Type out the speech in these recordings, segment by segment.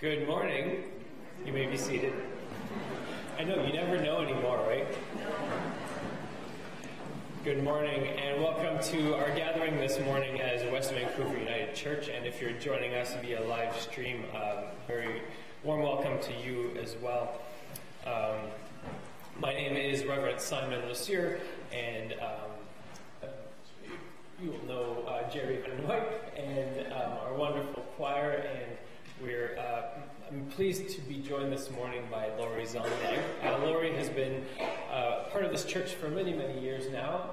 Good morning. You may be seated. I know, you never know anymore, right? Good morning and welcome to our gathering this morning as West Vancouver United Church. And if you're joining us via live stream, very warm welcome to you as well. My name is Reverend Simon LeSieur, and you will know Gerald van Wyck and our wonderful choir, and I'm pleased to be joined this morning by Lori Zondag. Lori has been part of this church for many, many years now.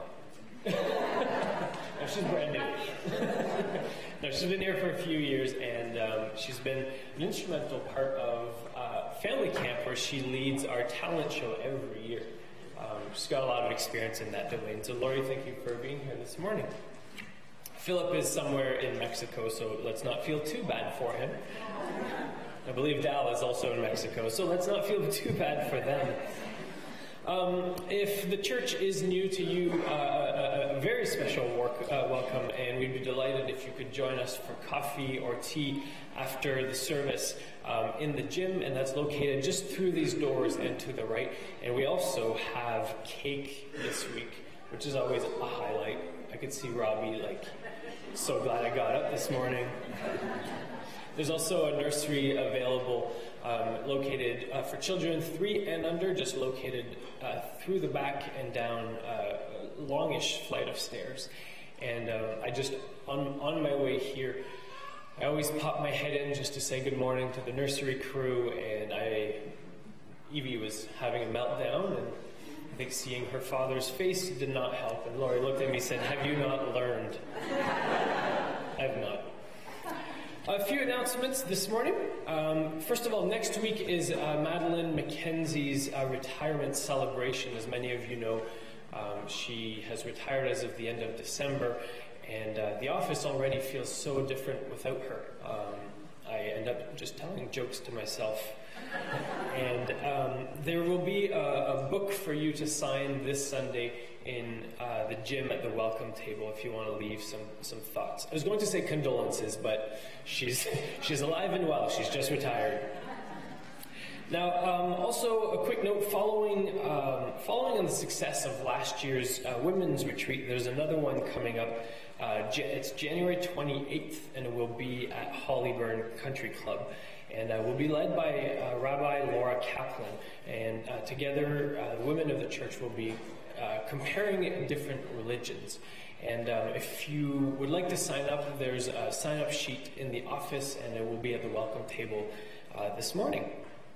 No, she's brand new. No, she's been here for a few years, and she's been an instrumental part of family camp, where she leads our talent show every year. She's got a lot of experience in that domain. So Lori, thank you for being here this morning. Philip is somewhere in Mexico, so let's not feel too bad for him. I believe Dal is also in Mexico, so let's not feel too bad for them. If the church is new to you, a very special welcome, and we'd be delighted if you could join us for coffee or tea after the service in the gym, and that's located just through these doors and to the right. And we also have cake this week, which is always a highlight. I could see Robbie so glad I got up this morning. There's also a nursery available located for children 3 and under, just located through the back and down a longish flight of stairs. And I just, on my way here, I always pop my head in just to say good morning to the nursery crew, and Evie was having a meltdown, and I think seeing her father's face did not help, and Lori looked at me and said, "Have you not learned?" I've not. A few announcements this morning. First of all, next week is Madeline McKenzie's retirement celebration. As many of you know, she has retired as of the end of December, and the office already feels so different without her. I end up just telling jokes to myself. And there will be a book for you to sign this Sunday in the gym at the welcome table if you want to leave some thoughts. I was going to say condolences, but she's alive and well. She's just retired. Now, also a quick note, following on the success of last year's women's retreat, there's another one coming up. It's January 28th, and it will be at Hollyburn Country Club. And will be led by Rabbi Laura Kaplan. And together, the women of the church will be comparing different religions. And if you would like to sign up, there's a sign-up sheet in the office, and it will be at the welcome table this morning.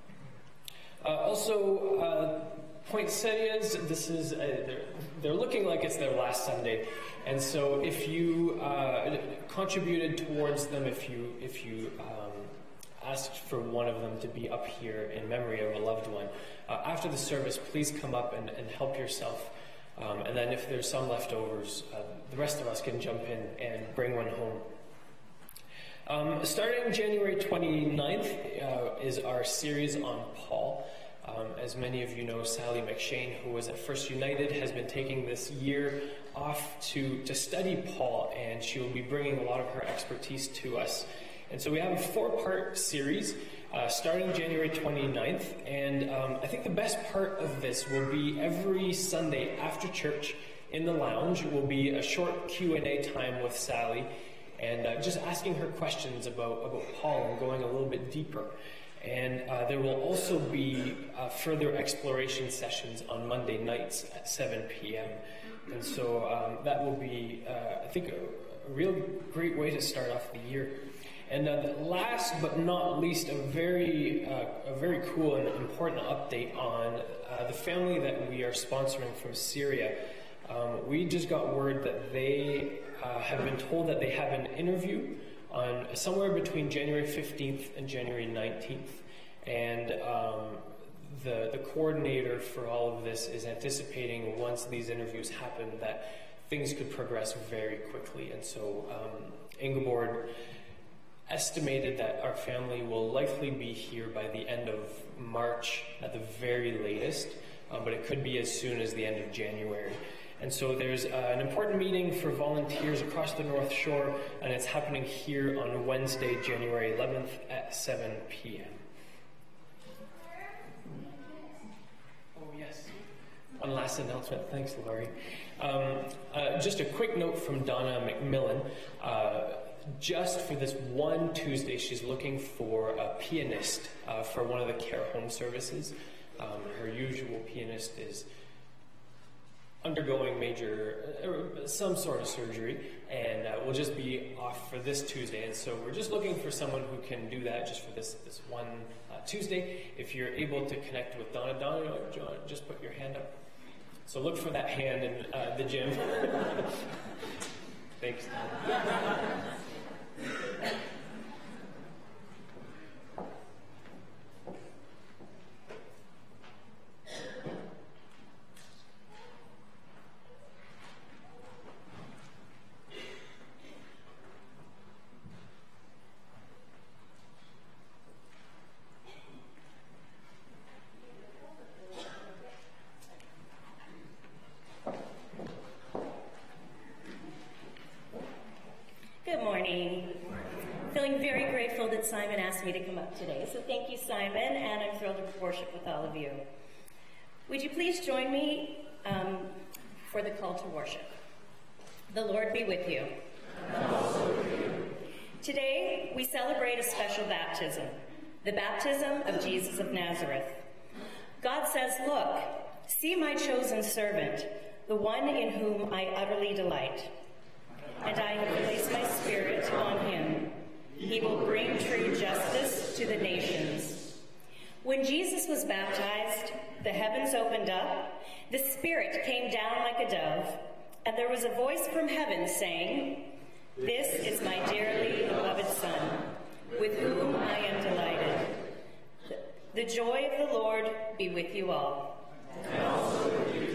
Also, poinsettias, this is they're looking like it's their last Sunday, and so if you contributed towards them, if you asked for one of them to be up here in memory of a loved one, after the service, please come up and help yourself, and then if there's some leftovers, the rest of us can jump in and bring one home. Starting January 29th is our series on Paul. As many of you know, Sally McShane, who was at First United, has been taking this year off to study Paul, and she will be bringing a lot of her expertise to us. And so we have a 4-part series starting January 29th, and I think the best part of this will be every Sunday after church in the lounge will be a short Q&A time with Sally, and just asking her questions about Paul and going a little bit deeper. And there will also be further exploration sessions on Monday nights at 7 p.m. And so that will be, I think, a real great way to start off the year. And last but not least, a very cool and important update on the family that we are sponsoring from Syria. We just got word that they have been told that they have an interview on somewhere between January 15th and January 19th. And the coordinator for all of this is anticipating, once these interviews happen, that things could progress very quickly. And so Ingeborg estimated that our family will likely be here by the end of March at the very latest, but it could be as soon as the end of January. And so there's an important meeting for volunteers across the North Shore, and it's happening here on Wednesday, January 11th at 7 p.m. Oh, yes. One last announcement. Thanks, Laurie. Just a quick note from Donna McMillan. Just for this one Tuesday, she's looking for a pianist for one of the care home services. Her usual pianist is undergoing some sort of surgery, and will just be off for this Tuesday. And so we're just looking for someone who can do that just for this one Tuesday. If you're able to connect with Donna, just put your hand up. So look for that hand in the gym. Thanks, Donna. Good morning. Feeling very grateful that Simon asked me to come up today. So thank you, Simon, and I'm thrilled to worship with all of you. Would you please join me for the call to worship? The Lord be with you. And also with you. Today, we celebrate a special baptism, the baptism of Jesus of Nazareth. God says, "Look, see my chosen servant, the one in whom I utterly delight. And I have placed my spirit on him. He will bring true justice to the nations." When Jesus was baptized, the heavens opened up, the Spirit came down like a dove, and there was a voice from heaven saying, "This is my dearly beloved Son, with whom I am delighted." The joy of the Lord be with you all. And also with you.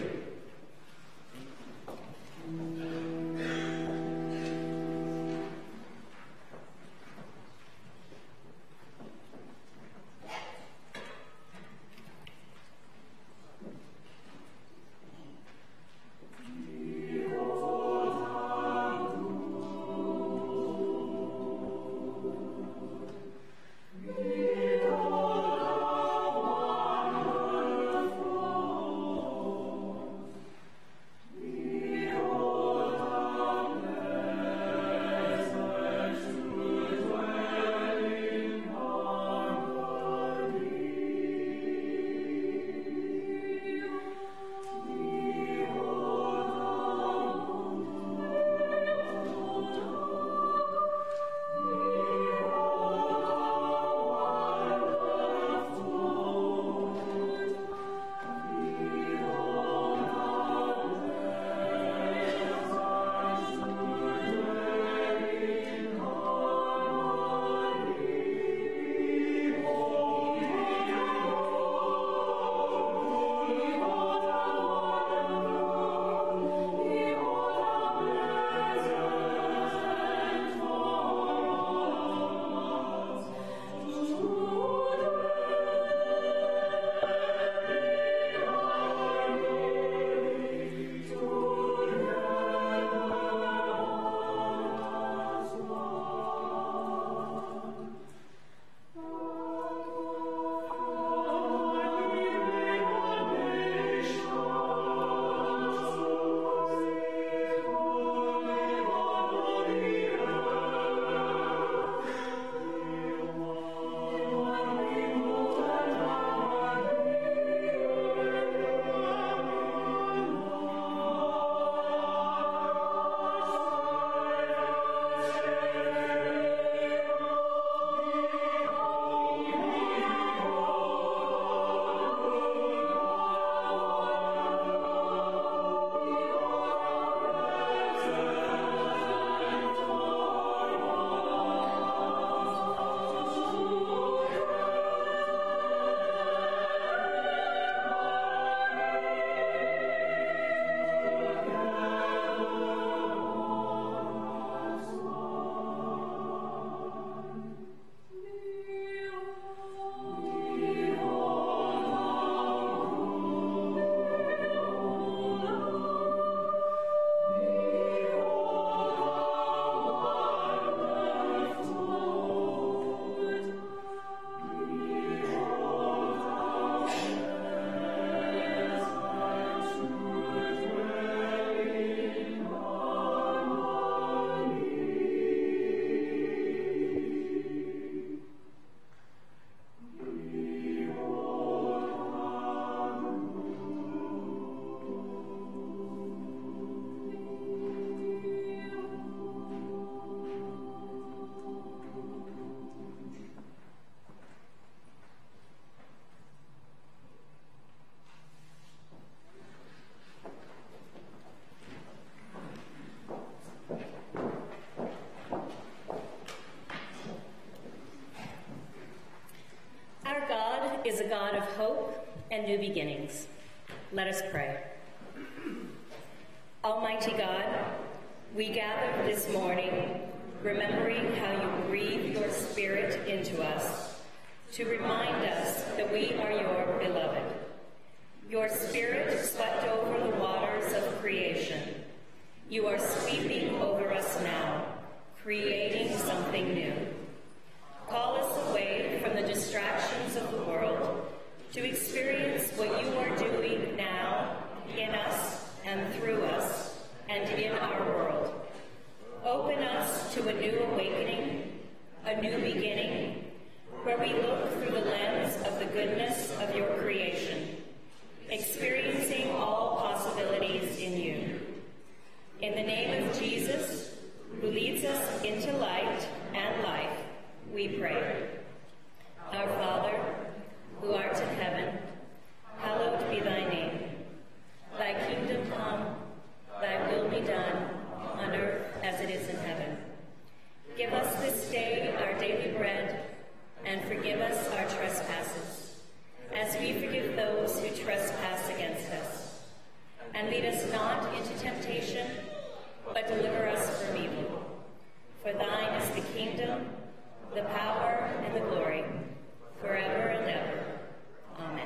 and new beginnings. Let us pray. Almighty God, we gather this morning remembering how you breathe your Spirit into us to remind us that we are your beloved. Your Spirit swept over the waters of creation. You are sweeping over us now, creating something new. Call us away from the distractions of the world to experience what you are doing now in us and through us and in our world. Open us to a new awakening, a new beginning, where we look through the lens of the goodness of your creation, experiencing all possibilities in you. In the name of Jesus, who leads us into light and life, we pray. Our Father, who art in heaven, hallowed be thy name. Thy kingdom come, thy will be done, on earth as it is in heaven. Give us this day our daily bread, and forgive us our trespasses, as we forgive those who trespass against us. And lead us not into temptation, but deliver us from evil. For thine is the kingdom, the power, and the glory, forever and ever. Amen.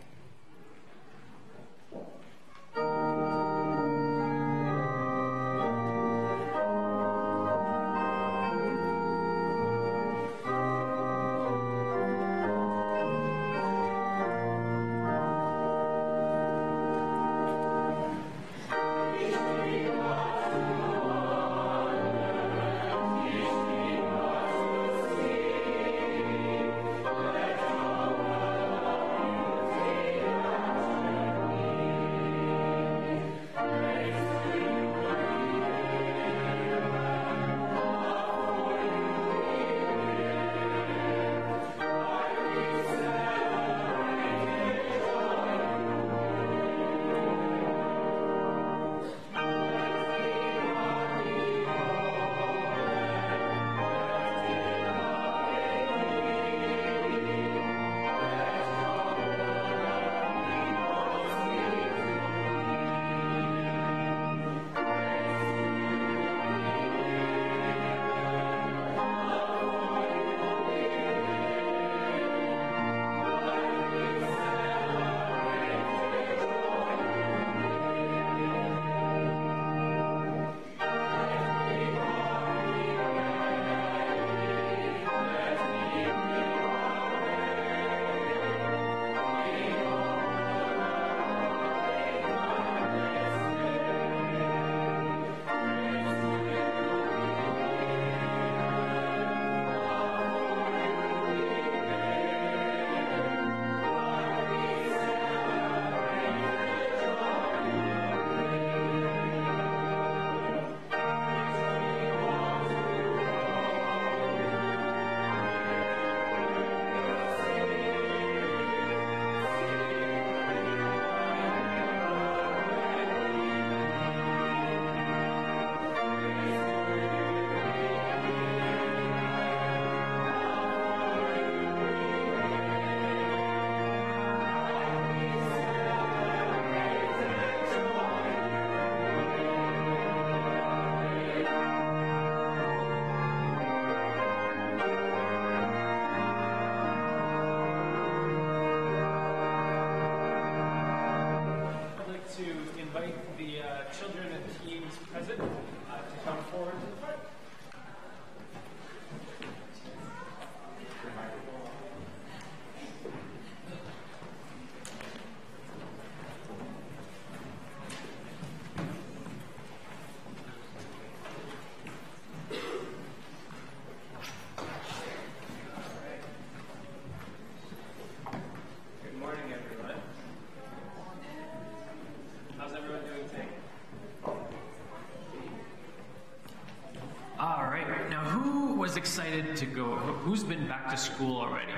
Excited to go? Who's been back to school already?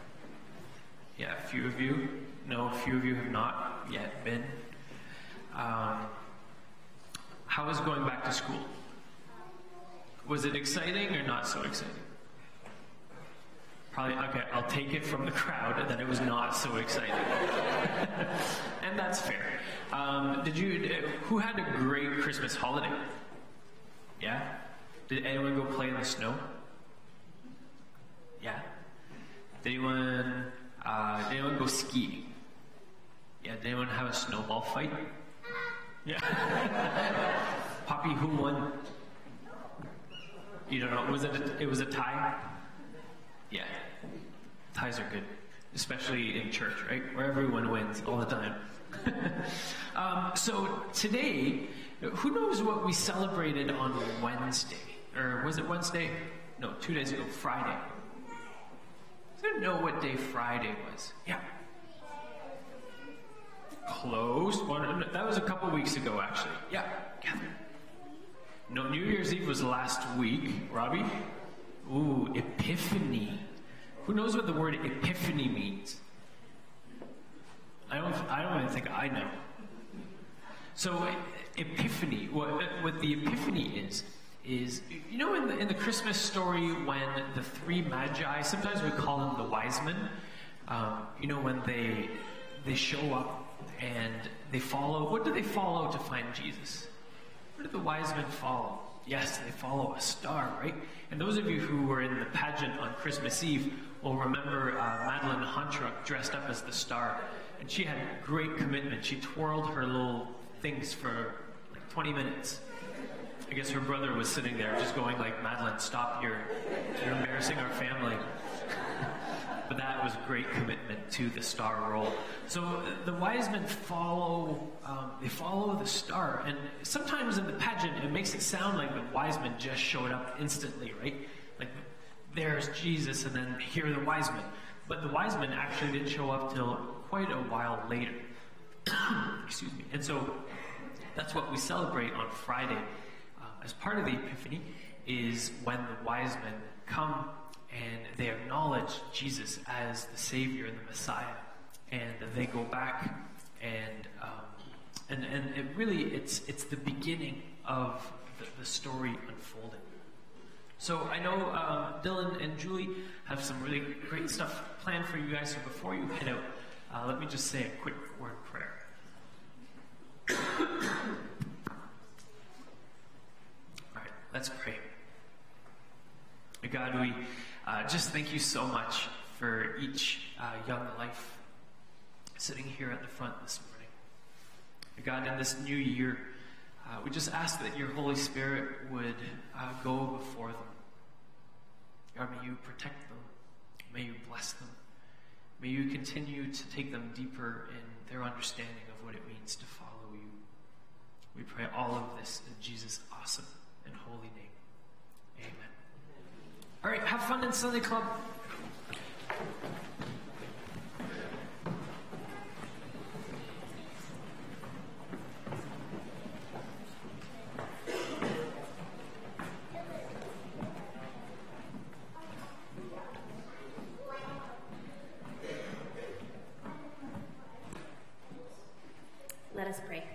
Yeah, a few of you. No, a few of you have not yet been. How was going back to school? Was it exciting or not so exciting? Probably, okay, I'll take it from the crowd that it was not so exciting. And that's fair. Who had a great Christmas holiday? Yeah? Did anyone go play in the snow? Yeah? Did anyone go skiing? Yeah, did anyone have a snowball fight? Yeah. Poppy, who won? You don't know, it was a tie? Yeah. Ties are good, especially in church, right? Where everyone wins all the time. So today, who knows what we celebrated on Wednesday? Or was it Wednesday? No, 2 days ago, Friday. Does anyone know what day Friday was? Yeah. Close. That was a couple weeks ago, actually. Yeah, Catherine. No, New Year's Eve was last week. Robbie? Ooh, Epiphany. Who knows what the word Epiphany means? I don't even think I know. So, Epiphany, what the Epiphany is you know in the Christmas story when the three magi, sometimes we call them the wise men, you know, when they show up and they follow, what do they follow to find Jesus? What did the wise men follow? Yes, they follow a star, right? And those of you who were in the pageant on Christmas Eve will remember Madeline Hontruck dressed up as the star. And she had great commitment. She twirled her little things for like 20 minutes. I guess her brother was sitting there just going like, Madeline, stop, you're embarrassing our family. But that was great commitment to the star role. So the wise men follow the star. And sometimes in the pageant, it makes it sound like the wise men just showed up instantly, right? Like, there's Jesus, and then here are the wise men. But the wise men actually didn't show up till quite a while later. Excuse me. And so that's what we celebrate on Friday. As part of the Epiphany is when the wise men come and they acknowledge Jesus as the Savior and the Messiah, and they go back and it really it's the beginning of the story unfolding. So I know Dylan and Julie have some really great stuff planned for you guys. So before you head out, let me just say a quick word of prayer. All right, let's pray. God, we just thank you so much for each young life sitting here at the front this morning. God, in this new year, we just ask that your Holy Spirit would go before them. God, may you protect them. May you bless them. May you continue to take them deeper in their understanding of what it means to follow you. We pray all of this in Jesus' awesome and holy name. Amen. All right, have fun in Sunday Club. Let us pray.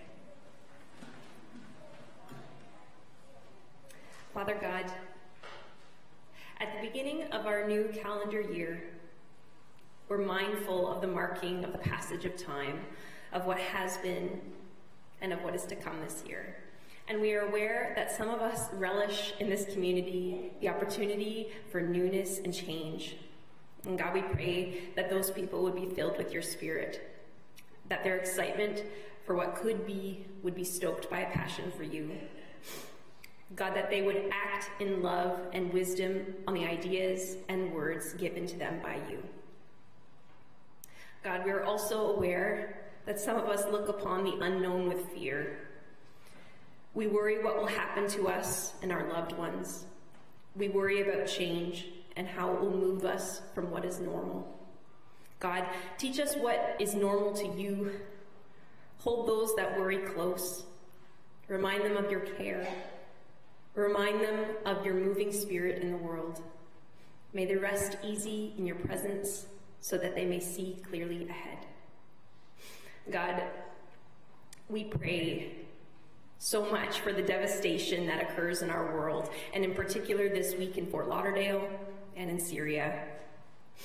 Father God, at the beginning of our new calendar year, we're mindful of the marking of the passage of time, of what has been and of what is to come this year. And we are aware that some of us relish in this community the opportunity for newness and change. And God, we pray that those people would be filled with your Spirit, that their excitement for what could be would be stoked by a passion for you. God, that they would act in love and wisdom on the ideas and words given to them by you. God, we are also aware that some of us look upon the unknown with fear. We worry what will happen to us and our loved ones. We worry about change and how it will move us from what is normal. God, teach us what is normal to you. Hold those that worry close. Remind them of your care. Remind them of your moving Spirit in the world. May they rest easy in your presence so that they may see clearly ahead. God, we pray so much for the devastation that occurs in our world, and in particular this week in Fort Lauderdale and in Syria.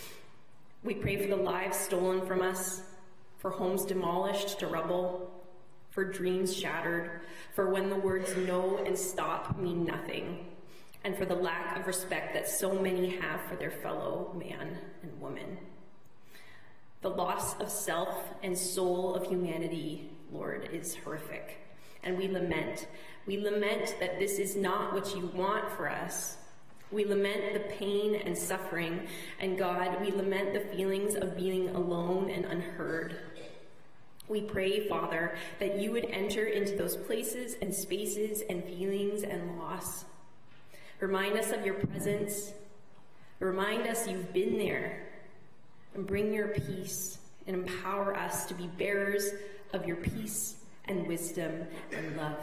We pray for the lives stolen from us, for homes demolished to rubble, for dreams shattered, for when the words no and stop mean nothing, and for the lack of respect that so many have for their fellow man and woman. The loss of self and soul of humanity, Lord, is horrific, and we lament. We lament that this is not what you want for us. We lament the pain and suffering, and God, we lament the feelings of being alone and unheard. We pray, Father, that you would enter into those places and spaces and feelings and loss. Remind us of your presence. Remind us you've been there. And bring your peace and empower us to be bearers of your peace and wisdom and love.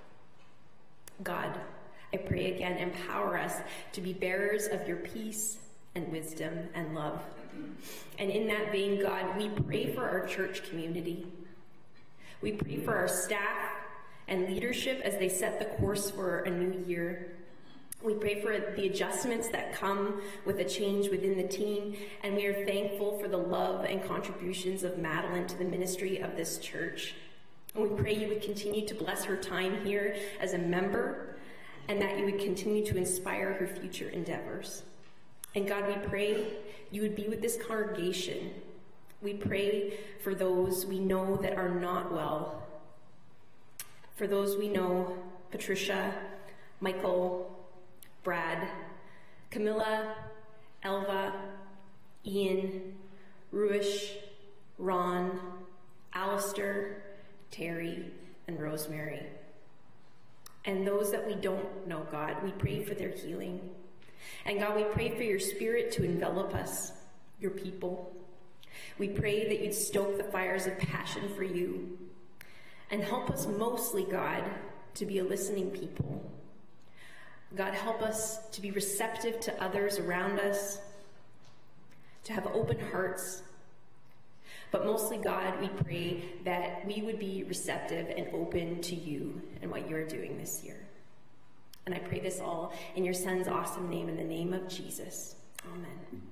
God, I pray again, empower us to be bearers of your peace and wisdom and love. And in that vein, God, we pray for our church community. We pray for our staff and leadership as they set the course for a new year. We pray for the adjustments that come with a change within the team, and we are thankful for the love and contributions of Madeline to the ministry of this church. And we pray you would continue to bless her time here as a member, and that you would continue to inspire her future endeavors. And God, we pray you would be with this congregation. We pray for those we know that are not well. For those we know, Patricia, Michael, Brad, Camilla, Elva, Ian, Ruish, Ron, Alistair, Terry, and Rosemary. And those that we don't know, God, we pray for their healing. And God, we pray for your spirit to envelop us, your people. We pray that you'd stoke the fires of passion for you and help us mostly, God, to be a listening people. God, help us to be receptive to others around us, to have open hearts. But mostly, God, we pray that we would be receptive and open to you and what you're doing this year. And I pray this all in your Son's awesome name, in the name of Jesus. Amen.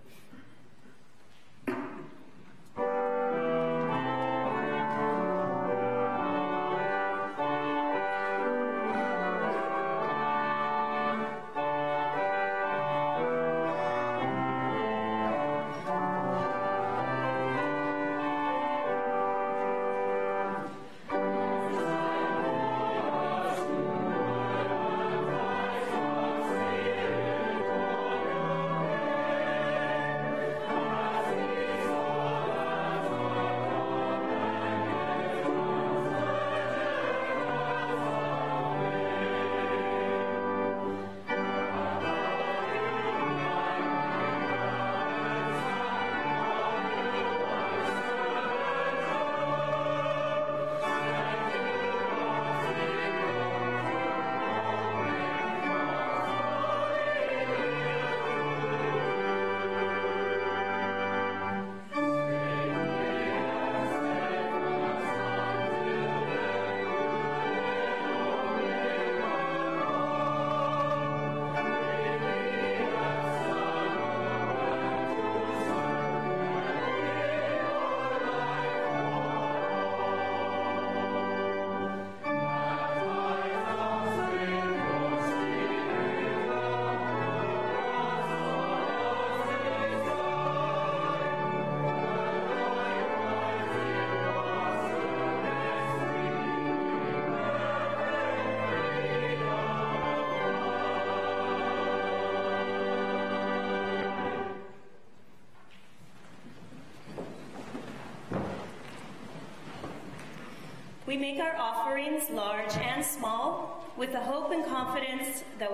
We make our offerings, large and small, with the hope and confidence that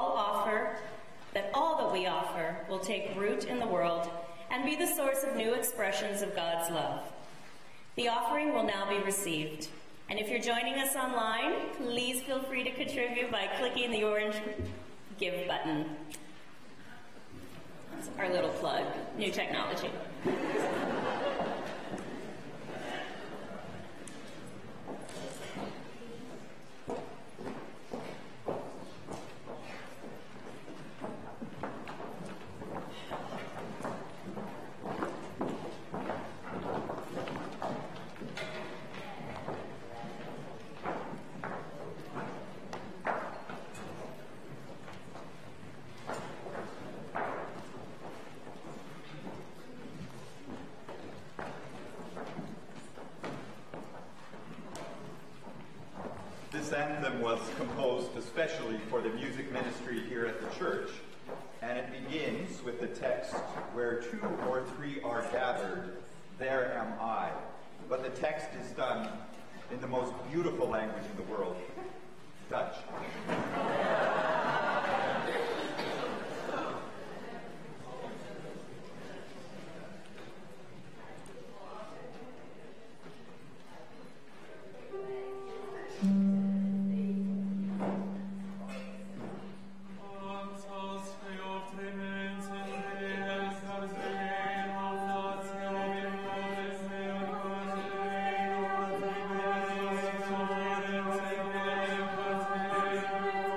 all that we offer will take root in the world and be the source of new expressions of God's love. The offering will now be received. And if you're joining us online, please feel free to contribute by clicking the orange Give button. That's our little plug, new technology. This anthem was composed especially for the music ministry here at the church, and it begins with the text, "Where 2 or 3 are gathered, there am I." But the text is done in the most beautiful language in the world, Dutch. Thank you.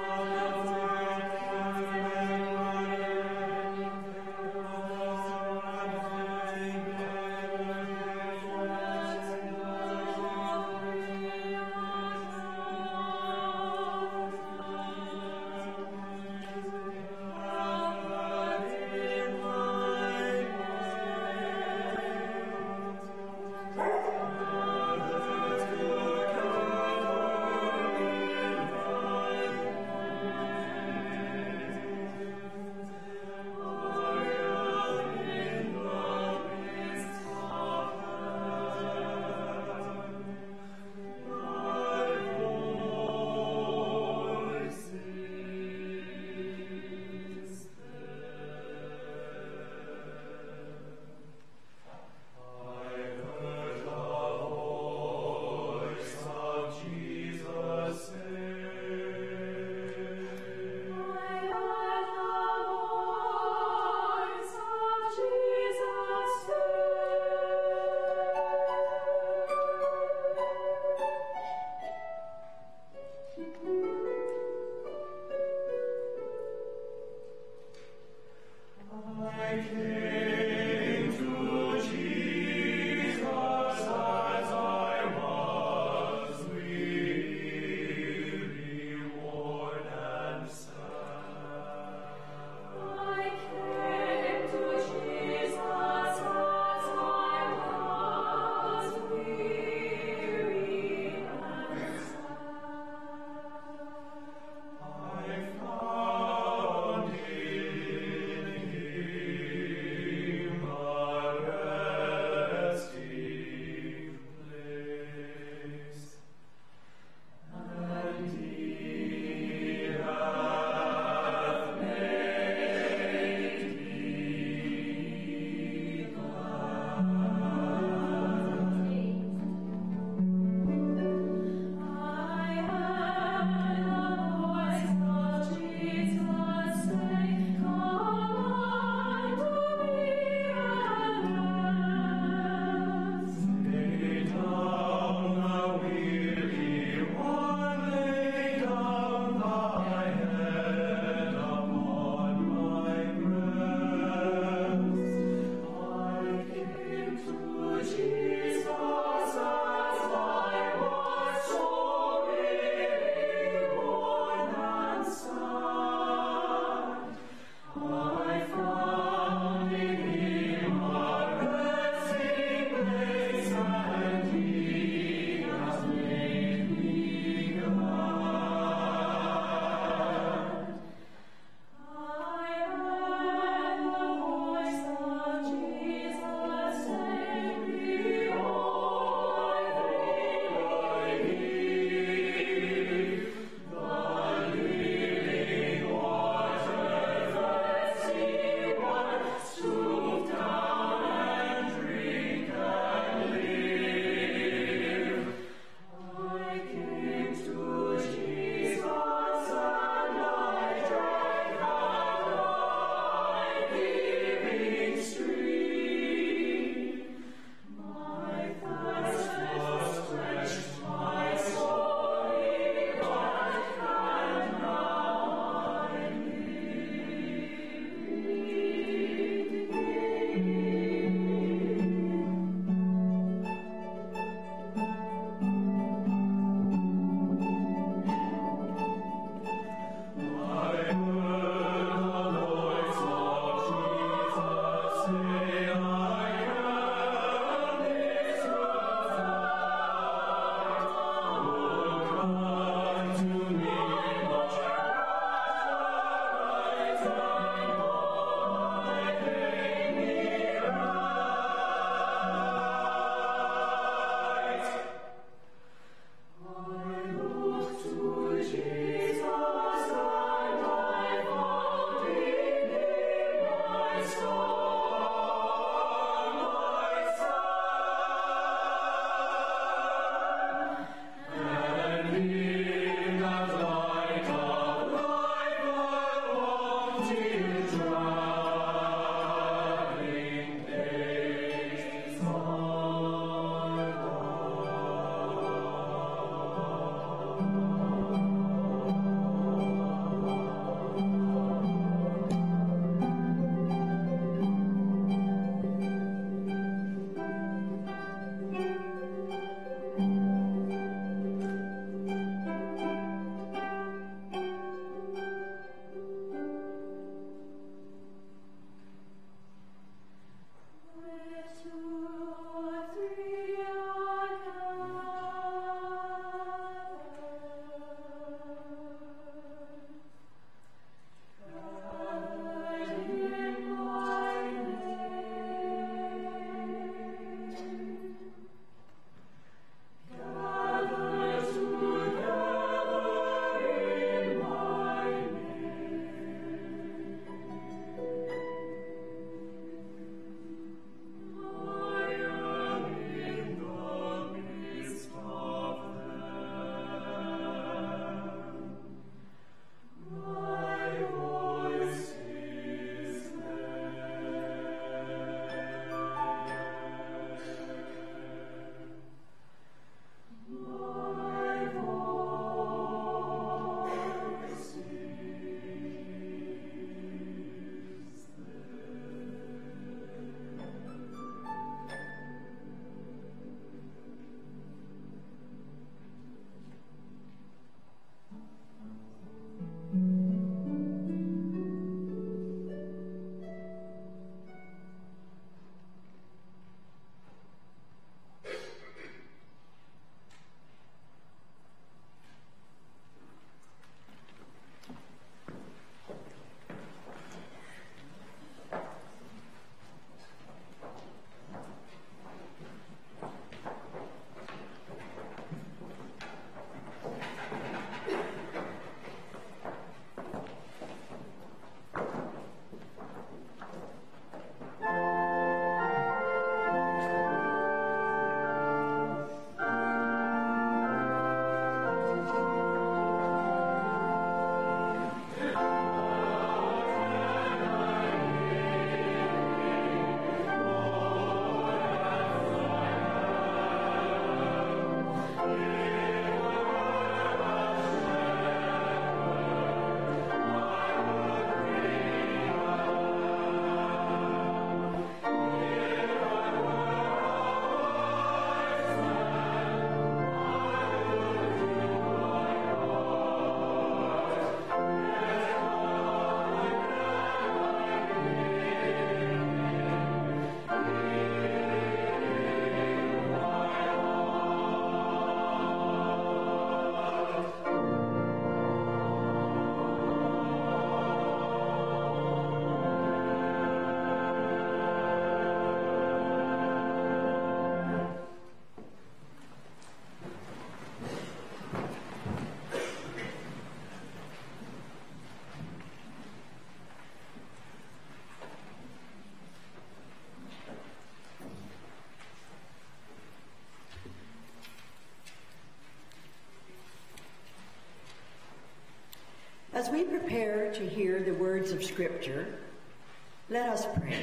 As we prepare to hear the words of Scripture, let us pray.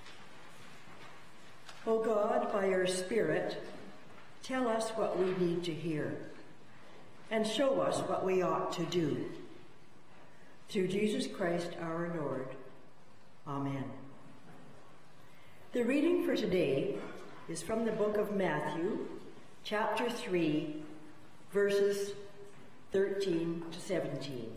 O God, by your Spirit, tell us what we need to hear, and show us what we ought to do. Through Jesus Christ our Lord. Amen. The reading for today is from the book of Matthew, chapter 3, verses 13 to 17.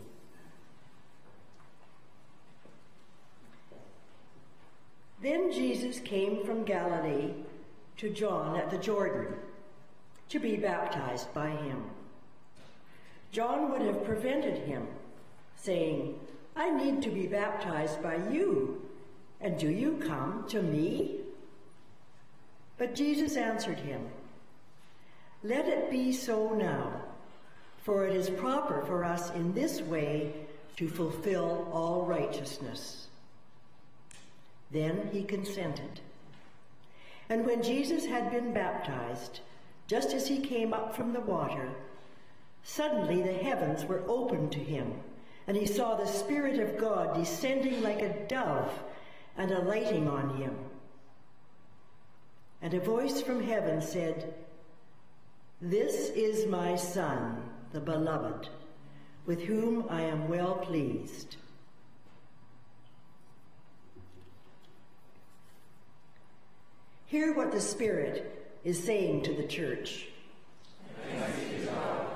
Then Jesus came from Galilee to John at the Jordan to be baptized by him. John would have prevented him, saying, "I need to be baptized by you, and do you come to me?" But Jesus answered him, "Let it be so now, for it is proper for us in this way to fulfill all righteousness." Then he consented. And when Jesus had been baptized, just as he came up from the water, suddenly the heavens were opened to him, and he saw the Spirit of God descending like a dove and alighting on him. And a voice from heaven said, "This is my Son, the Beloved, with whom I am well pleased." Hear what the Spirit is saying to the church. Thanks be to God.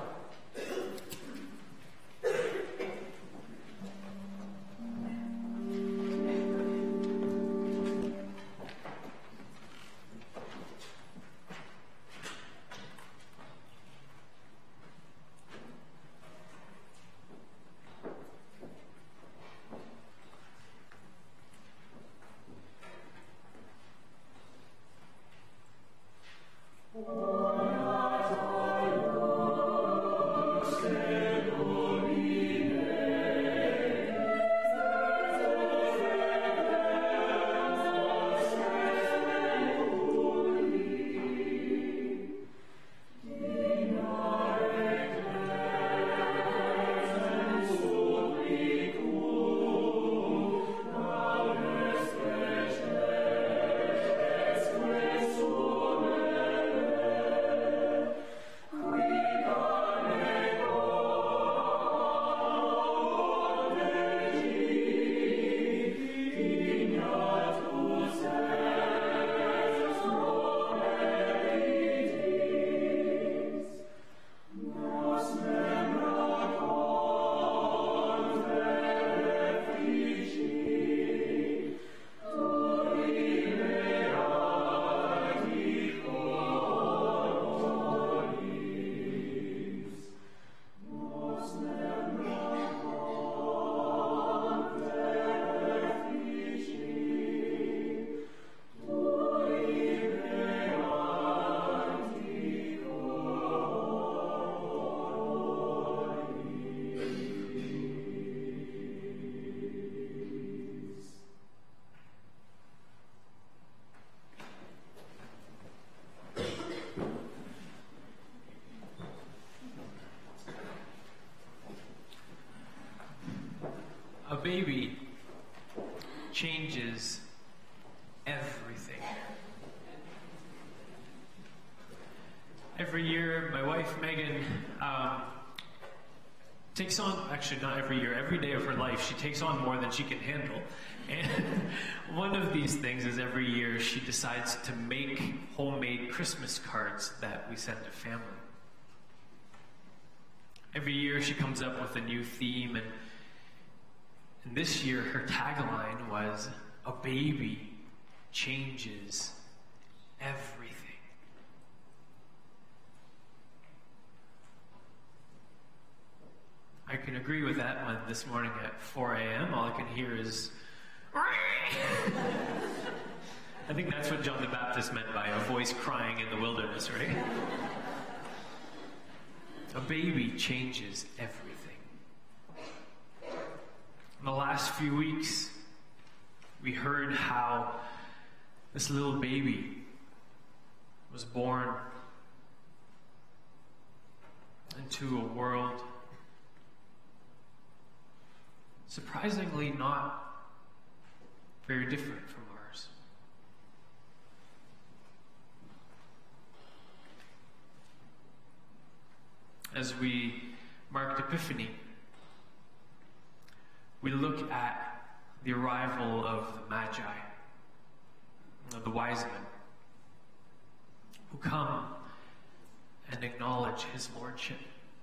A baby changes everything. Every year, my wife Megan takes on, actually not every year, every day of her life, she takes on more than she can handle. And one of these things is every year she decides to make homemade Christmas cards that we send to family. Every year she comes up with a new theme, and this year her tagline was, "A baby changes everything." I can agree with that one. This morning at 4 a.m. all I can hear is I think that's what John the Baptist meant by a voice crying in the wilderness, right? A baby changes everything. In the last few weeks, we heard how this little baby was born into a world surprisingly not very different from ours. As we marked Epiphany, we look at the arrival of the Magi, of the wise men, who come and acknowledge his lordship.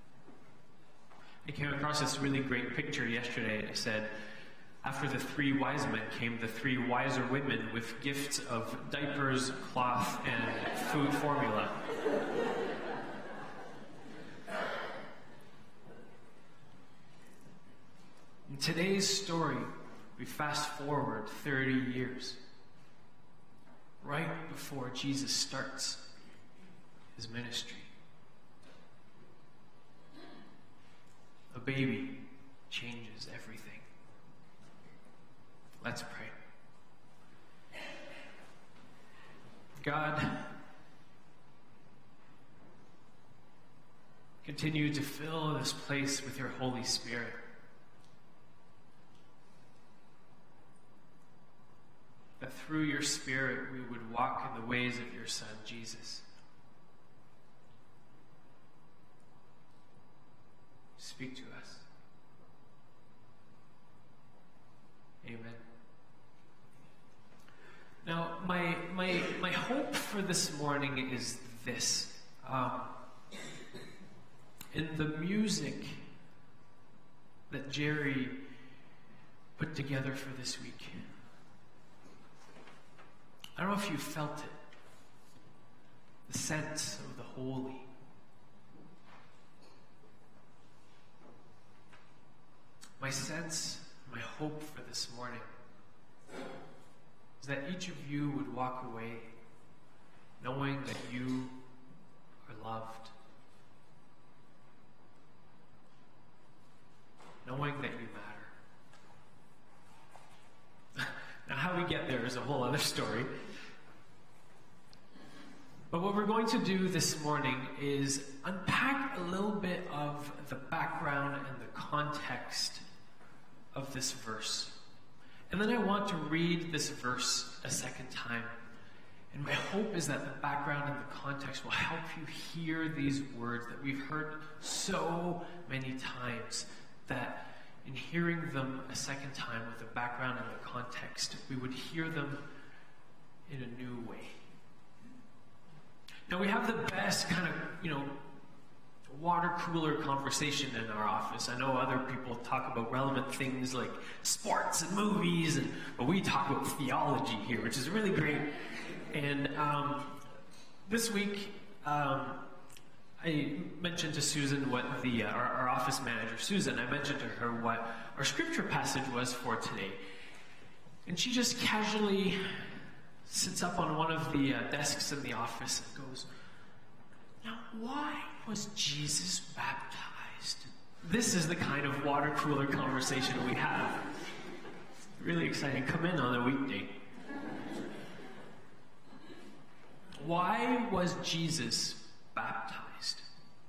I came across this really great picture yesterday. It said, after the 3 wise men came the 3 wiser women with gifts of diapers, cloth, and food formula. In today's story, we fast forward 30 years, right before Jesus starts his ministry. A baby changes everything. Let's pray. God, continue to fill this place with your Holy Spirit. That through your Spirit we would walk in the ways of your Son, Jesus. Speak to us. Amen. Now, my hope for this morning is this. In the music that Jerry put together for this week, I don't know if you felt it, the sense of the holy. My sense, my hope for this morning is that each of you would walk away knowing that you are loved, knowing that you matter. Now, how we get there is a whole other story. But what we're going to do this morning is unpack a little bit of the background and the context of this verse. And then I want to read this verse a second time. And my hope is that the background and the context will help you hear these words that we've heard so many times, that in hearing them a second time with the background and the context, we would hear them in a new way. Now, we have the best kind of, water cooler conversation in our office. I know other people talk about relevant things like sports and movies, but we talk about theology here, which is really great. And this week, I mentioned to Susan what our office manager, Susan, I mentioned to her what our scripture passage was for today. And she just casually sits up on one of the desks in the office and goes, "Now, why was Jesus baptized?" This is the kind of water cooler conversation we have. Really exciting. Come in on a weekday. Why was Jesus baptized?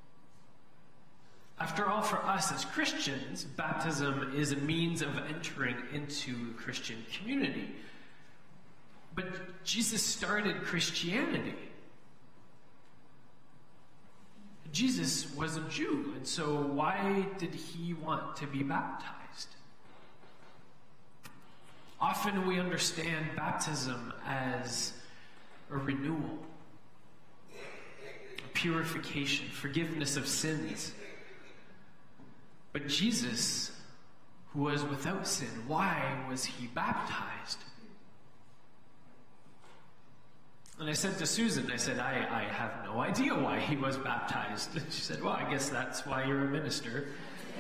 After all, for us as Christians, baptism is a means of entering into the Christian community. But Jesus started Christianity. Jesus was a Jew, and so why did he want to be baptized? Often we understand baptism as a renewal, a purification, forgiveness of sins. But Jesus, who was without sin, why was he baptized? And I said to Susan, I have no idea why he was baptized. She said, well, I guess that's why you're a minister.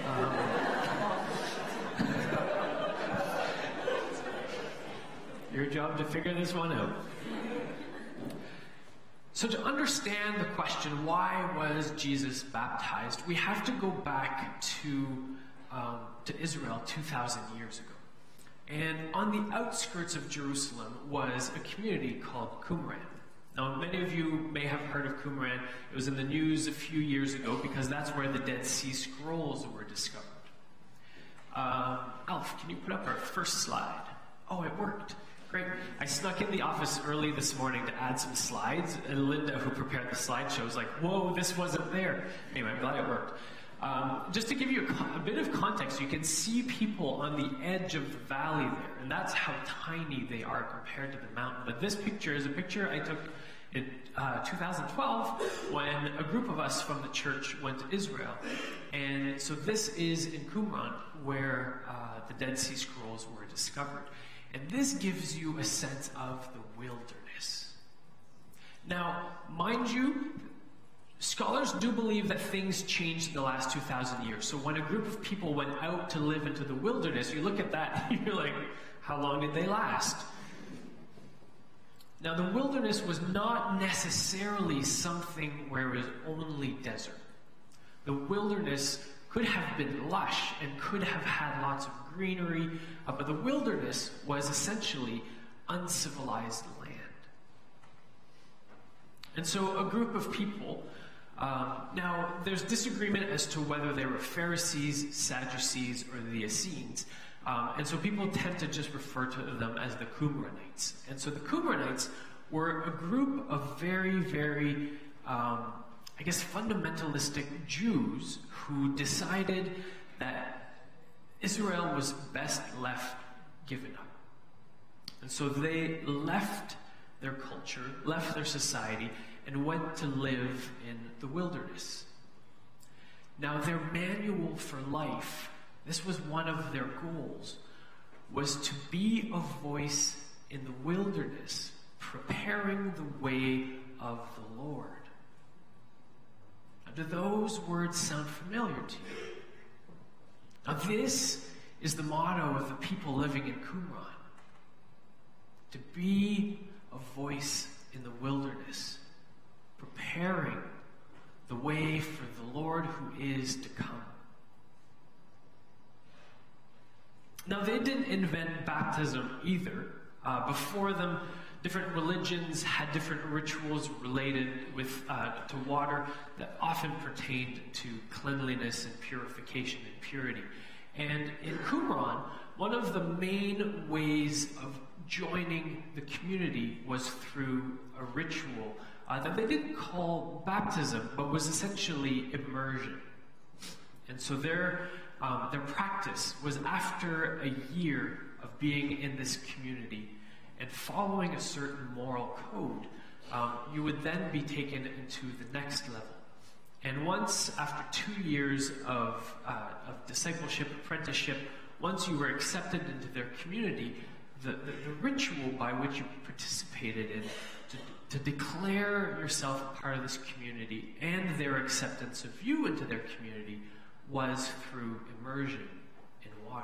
Your job to figure this one out. So to understand the question, why was Jesus baptized, we have to go back to Israel 2,000 years ago. And on the outskirts of Jerusalem was a community called Qumran. Now, many of you may have heard of Qumran. It was in the news a few years ago because that's where the Dead Sea Scrolls were discovered. Alf, can you put up our first slide? Oh, it worked. Great. I snuck in the office early this morning to add some slides, and Linda, who prepared the slideshow, was like, whoa, this wasn't there. Anyway, I'm glad it worked. Just to give you a bit of context, you can see people on the edge of the valley there, and that's how tiny they are compared to the mountain. But this picture is a picture I took in 2012 when a group of us from the church went to Israel. And so this is in Qumran, where the Dead Sea Scrolls were discovered. And this gives you a sense of the wilderness. Now, mind you, scholars do believe that things changed in the last 2,000 years. So when a group of people went out to live into the wilderness, you look at that and you're like, how long did they last? Now, the wilderness was not necessarily something where it was only desert. The wilderness could have been lush and could have had lots of greenery, but the wilderness was essentially uncivilized land. And so a group of people, now there's disagreement as to whether they were Pharisees, Sadducees, or the Essenes. And so people tend to just refer to them as the Qumranites. And so the Qumranites were a group of very, very, fundamentalistic Jews who decided that Israel was best left given up. And so they left their culture, left their society, and went to live in the wilderness. Now, their manual for life, this was one of their goals, was to be a voice in the wilderness, preparing the way of the Lord. Now, do those words sound familiar to you? Now, this is the motto of the people living in Qumran. To be a voice in the wilderness, preparing the way for the Lord who is to come. Now, they didn't invent baptism either. Before them, different religions had different rituals related to water that often pertained to cleanliness and purification and purity. And in Qumran, one of the main ways of joining the community was through a ritual that they didn't call baptism, but was essentially immersion. And so their practice was after a year of being in this community and following a certain moral code, you would then be taken into the next level. And once, after 2 years of discipleship, apprenticeship, once you were accepted into their community, the ritual by which you participated in to declare yourself a part of this community and their acceptance of you into their community was through immersion in water.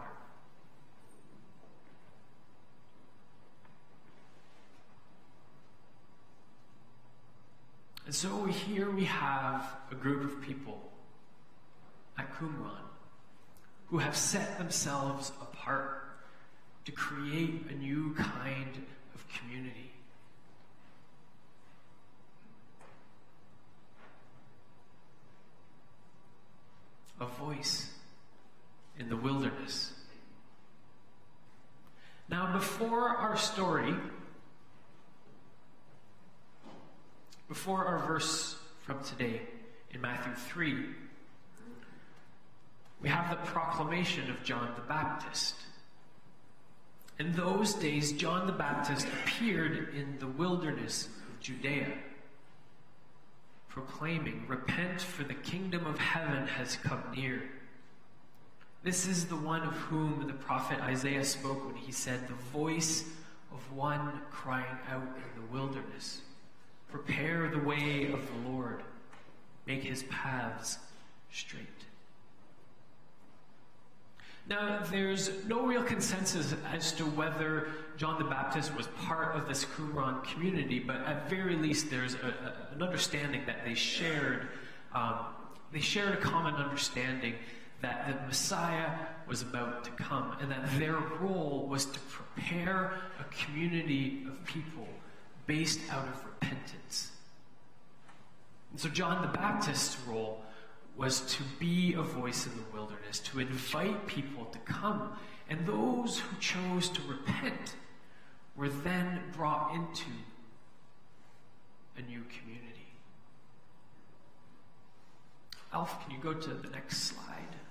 And so here we have a group of people at Qumran who have set themselves apart to create a new kind of community. A voice in the wilderness. Now, before our story, before our verse from today in Matthew 3, we have the proclamation of John the Baptist. In those days, John the Baptist appeared in the wilderness of Judea, proclaiming, "Repent, for the kingdom of heaven has come near." This is the one of whom the prophet Isaiah spoke when he said, "The voice of one crying out in the wilderness, prepare the way of the Lord, make his paths straight." Now, there's no real consensus as to whether John the Baptist was part of this Qumran community, but at very least there's an understanding that they shared a common understanding that the Messiah was about to come, and that their role was to prepare a community of people based out of repentance. And so John the Baptist's role was to be a voice in the wilderness, to invite people to come. And those who chose to repent were then brought into a new community. Alf, can you go to the next slide?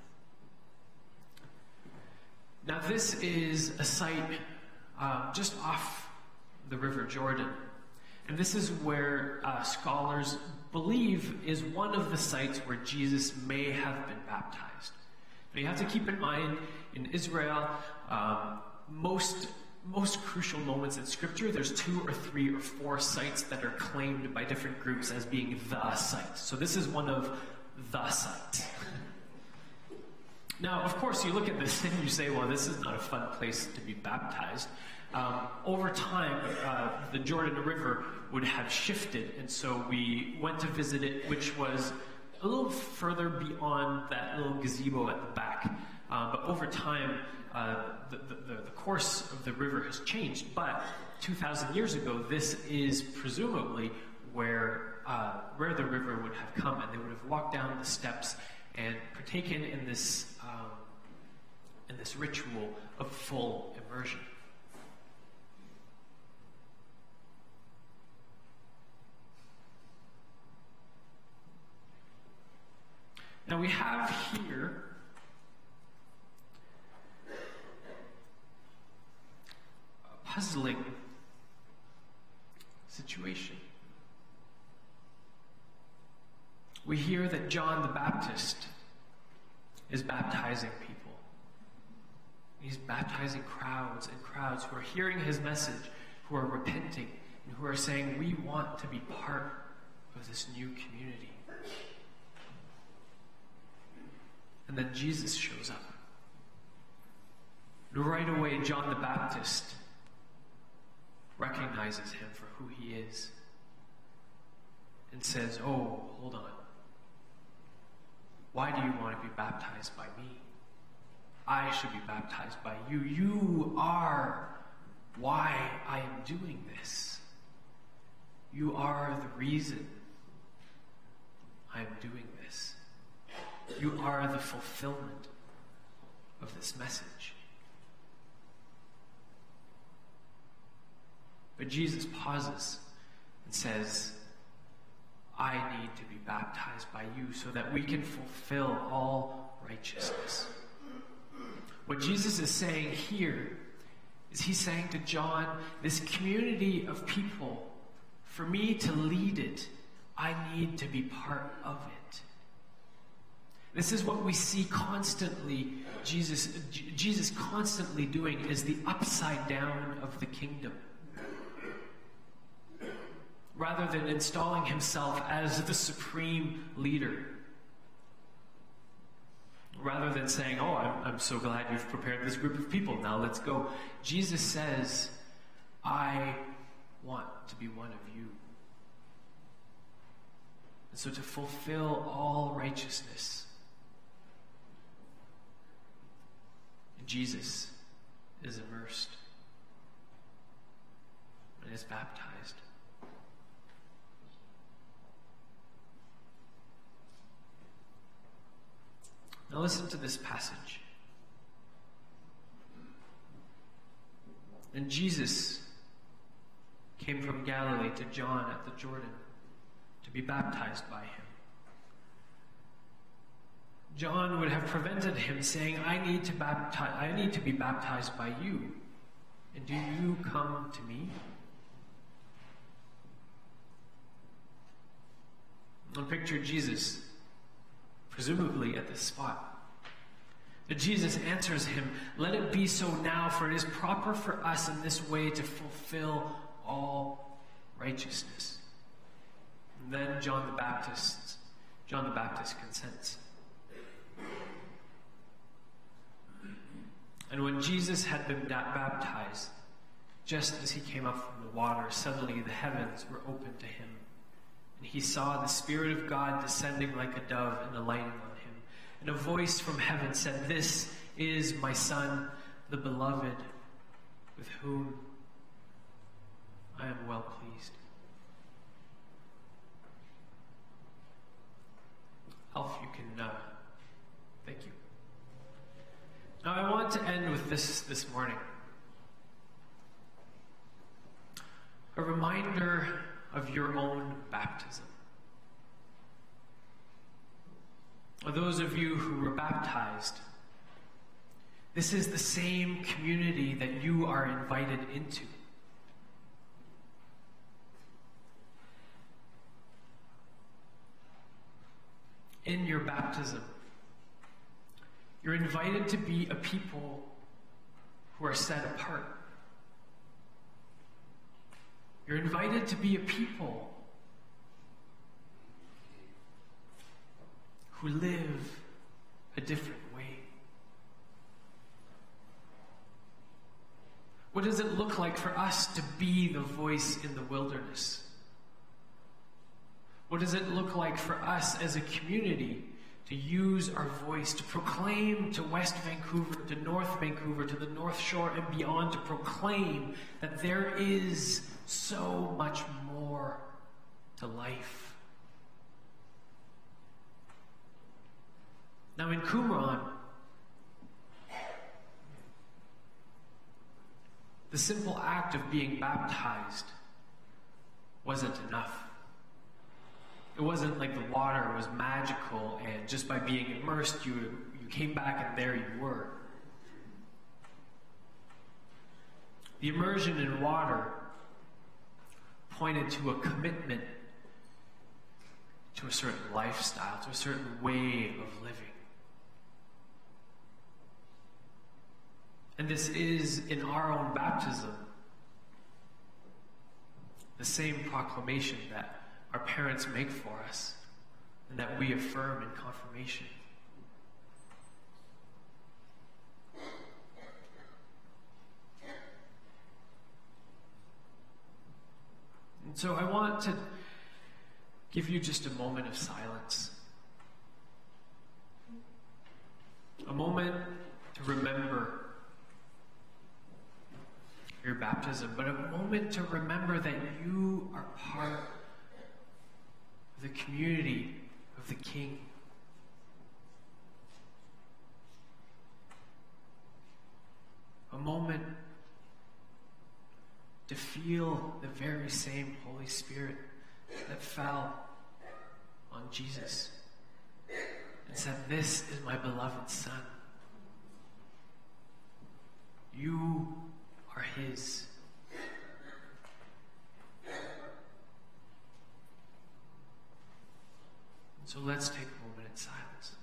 Now this is a site just off the River Jordan. And this is where scholars believe is one of the sites where Jesus may have been baptized. Now you have to keep in mind, in Israel, most crucial moments in Scripture, there's 2 or 3 or 4 sites that are claimed by different groups as being the site. So this is one of the sites. Now, of course, you look at this and you say, well, this is not a fun place to be baptized. Over time, the Jordan River would have shifted, and so we went to visit it, which was a little further beyond that little gazebo at the back. But over time, the course of the river has changed. But 2,000 years ago, this is presumably where the river would have come, and they would have walked down the steps and partaken in this ritual of full immersion. Now we have here a puzzling situation. We hear that John the Baptist is baptizing people. He's baptizing crowds and crowds who are hearing his message, who are repenting, and who are saying, we want to be part of this new community. And then Jesus shows up. And right away, John the Baptist recognizes him for who he is and says, oh, hold on. Why do you want to be baptized by me? I should be baptized by you. You are why I am doing this. You are the reason I am doing this. You are the fulfillment of this message. But Jesus pauses and says, I need to be baptized by you so that we can fulfill all righteousness. What Jesus is saying here is he's saying to John, this community of people, for me to lead it, I need to be part of it. This is what we see constantly, Jesus constantly doing, is the upside down of the kingdom. Rather than installing himself as the supreme leader. Rather than saying, oh, I'm so glad you've prepared this group of people, now let's go. Jesus says, I want to be one of you. And so to fulfill all righteousness, Jesus is immersed and is baptized. Now listen to this passage. And Jesus came from Galilee to John at the Jordan to be baptized by him. John would have prevented him, saying, I need to be baptized by you. And do you come to me? And picture Jesus, presumably at this spot. But Jesus answers him, let it be so now, for it is proper for us in this way to fulfill all righteousness. And then John the Baptist consents. And when Jesus had been baptized, just as he came up from the water, suddenly the heavens were opened to him. And he saw the Spirit of God descending like a dove and alighting on him. And a voice from heaven said, this is my Son, the Beloved, with whom I am well pleased. Alf, you can, thank you. Now I want to end with this morning. A reminder of your own baptism. For those of you who were baptized, this is the same community that you are invited into. In your baptism, you're invited to be a people who are set apart. You're invited to be a people who live a different way. What does it look like for us to be the voice in the wilderness? What does it look like for us as a community to use our voice to proclaim to West Vancouver, to North Vancouver, to the North Shore and beyond, to proclaim that there is so much more to life? Now in Qumran, the simple act of being baptized wasn't enough. It wasn't like the water was magical and just by being immersed you came back and there you were. The immersion in water pointed to a commitment to a certain lifestyle, to a certain way of living. And this is, in our own baptism, the same proclamation that our parents make for us and that we affirm in confirmation. And so I want to give you just a moment of silence. A moment to remember your baptism, but a moment to remember that you are part of the community of the King. A moment to feel the very same Holy Spirit that fell on Jesus and said, "This is my beloved Son. You are His." So let's take a moment in silence.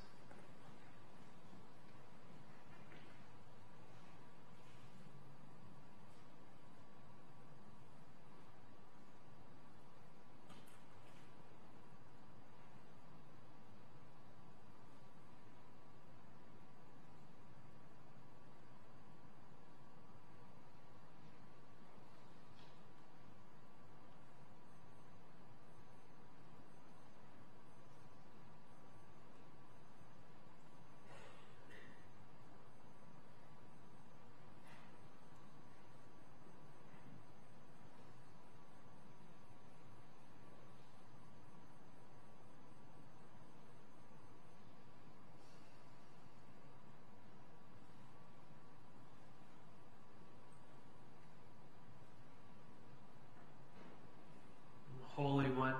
Holy One,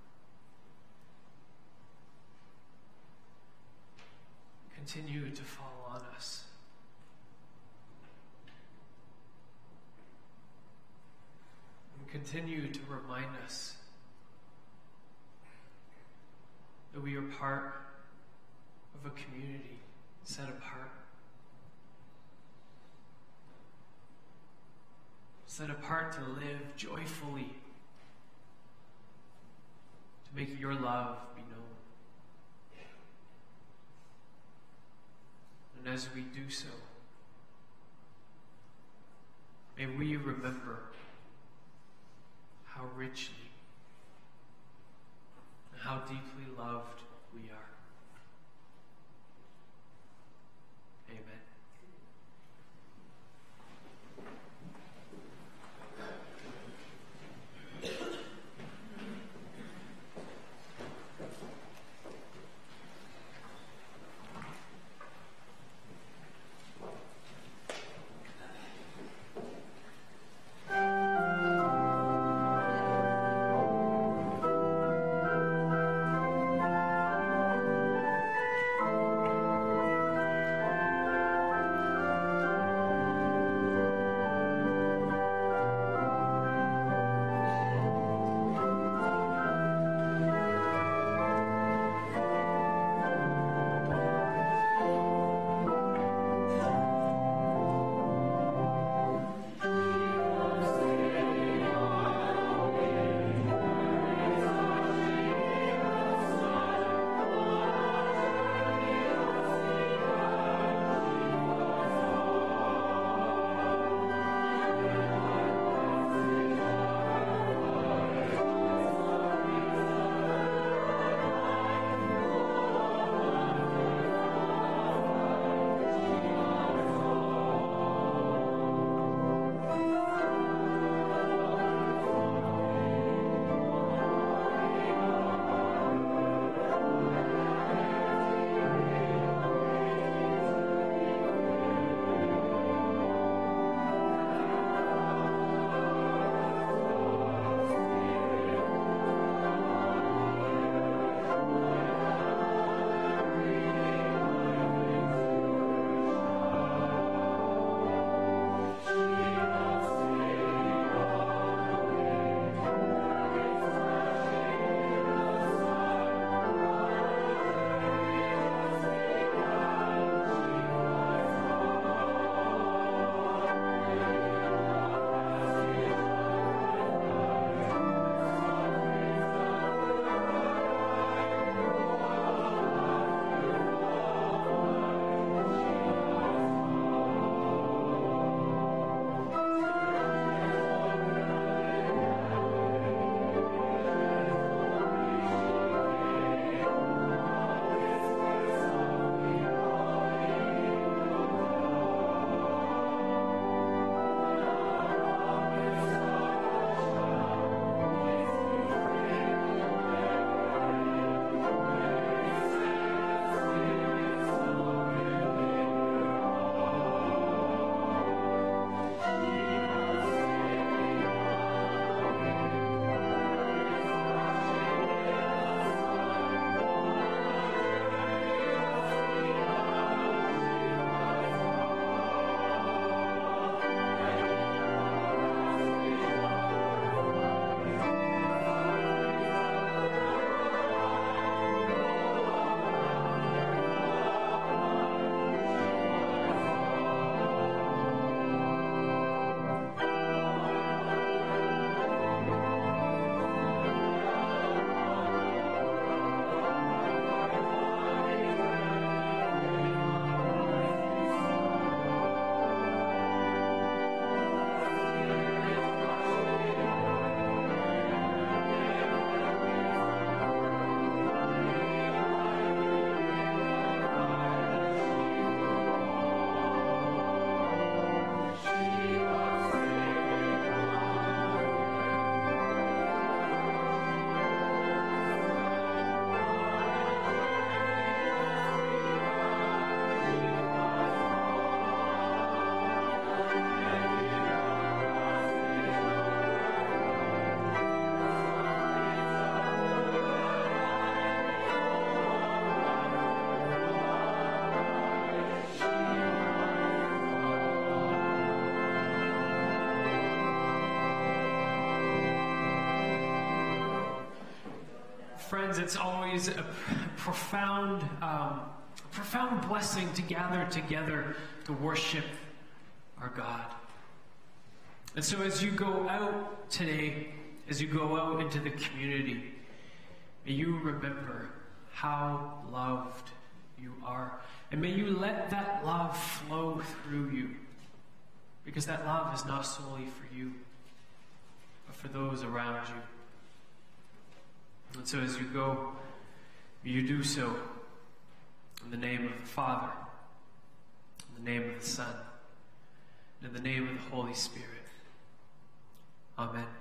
continue to fall on us. And continue to remind us that we are part of a community set apart. Set apart to live joyfully, to make your love be known. And as we do so, may we remember how richly and how deeply loved we are. Amen. friends, it's always a profound blessing to gather together to worship our God. And so as you go out today, as you go out into the community, may you remember how loved you are. And may you let that love flow through you. Because that love is not solely for you, but for those around you. And so as you go, may you do so in the name of the Father, in the name of the Son, and in the name of the Holy Spirit. Amen.